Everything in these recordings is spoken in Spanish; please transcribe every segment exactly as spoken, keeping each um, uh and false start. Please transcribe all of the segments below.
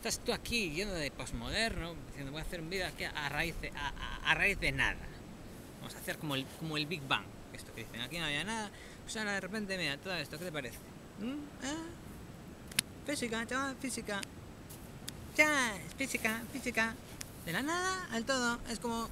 estás tú aquí yendo de posmoderno, diciendo voy a hacer un vídeo aquí a raíz de, a, a, a raíz de nada. Vamos a hacer como el, como el Big Bang, esto que dicen, aquí no había nada, pues ahora de repente, mira, todo esto, ¿qué te parece? ¿Mm? ¿Eh? Física, chaval, física. Ya, es física, física. De la nada al todo, es como...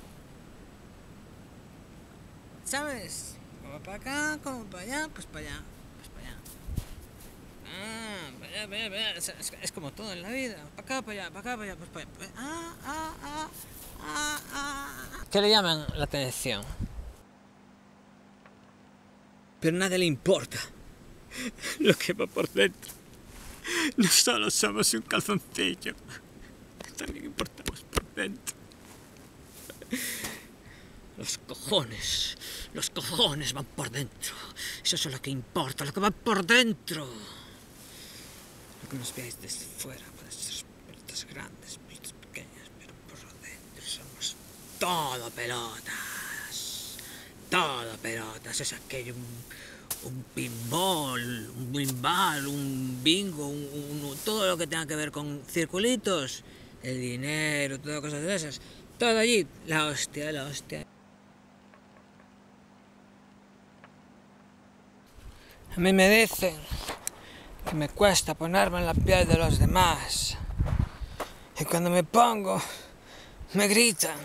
¿Sabes? Como para acá, como para allá, pues para allá, pues para allá. Ah, para allá, para allá, para allá. Es, es, es como todo en la vida. Para acá, para allá, para acá, para allá, pues para allá. Ah, ah, ah, ah, ah. ¿Qué le llaman la atención? Pero nada le importa lo que va por dentro. No solo somos un calzoncillo, también importamos por dentro. Los cojones, los cojones van por dentro. Eso es lo que importa, lo que va por dentro. Lo que nos veáis desde fuera, pueden ser pelotas grandes, pelotas pequeñas, pero por dentro somos todo pelotas. Todo pelotas, es aquello, un, un pinball, un pinball, un bingo, un, un, todo lo que tenga que ver con circulitos, el dinero, todas cosas de esas. Todo allí, la hostia, la hostia. A mí me dicen que me cuesta ponerme en la piel de los demás. Y cuando me pongo, me gritan.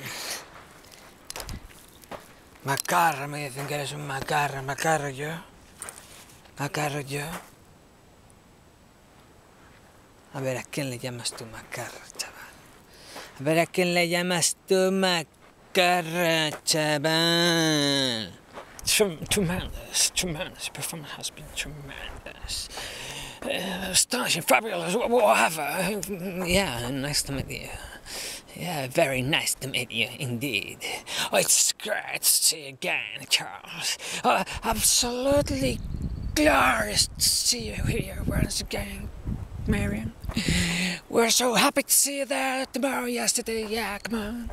Macarra, me dicen que eres un macarra. ¿Macarro yo? ¿Macarro yo? A ver, ¿a quién le llamas tú macarra, chaval? A ver, ¿a quién le llamas tú macarra, chaval? Tremendous, tremendous. Your performance has been tremendous. Uh, astonishing, fabulous, whatever. Yeah, nice to meet you. Yeah, very nice to meet you indeed. Oh, it's great to see you again, Charles. Uh, absolutely glorious to see you here once again, Marion. We're so happy to see you there tomorrow, yesterday. Yeah, come on.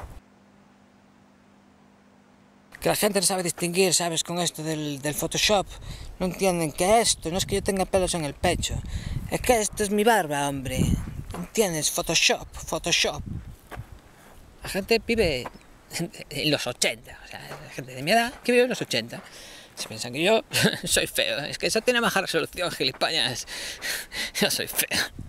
Que la gente no sabe distinguir, ¿sabes? Con esto del, del Photoshop. No entienden que esto no es que yo tenga pelos en el pecho. Es que esto es mi barba, hombre. ¿Entiendes? Photoshop, Photoshop. La gente vive en los ochenta. O sea, la gente de mi edad que vive en los ochenta. Se piensan que yo soy feo. Es que eso tiene baja resolución, gilipollas. Yo soy feo.